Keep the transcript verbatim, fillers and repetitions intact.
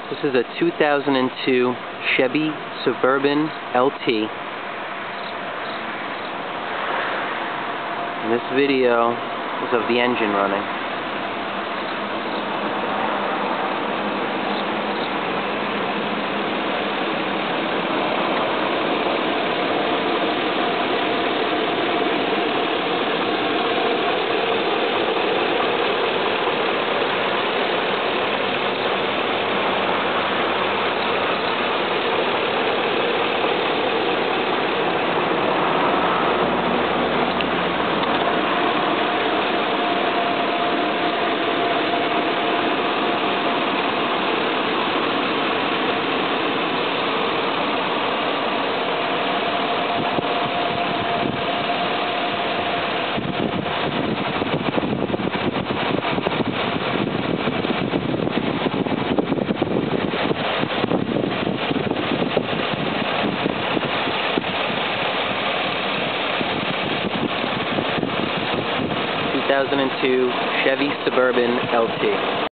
This is a two thousand two Chevy Suburban L T. And this video is of the engine running. two thousand two Chevy Suburban L T.